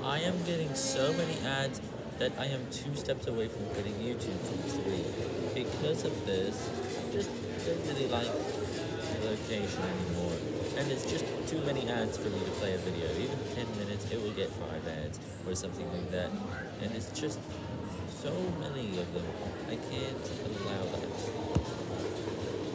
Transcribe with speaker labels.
Speaker 1: I am getting so many ads that I am 2 steps away from quitting YouTube from 3. Because of this, I just don't really like the location anymore. And it's just too many ads for me to play a video. Even 10 minutes, it will get 5 ads or something like that. And it's just so many of them. I can't allow that.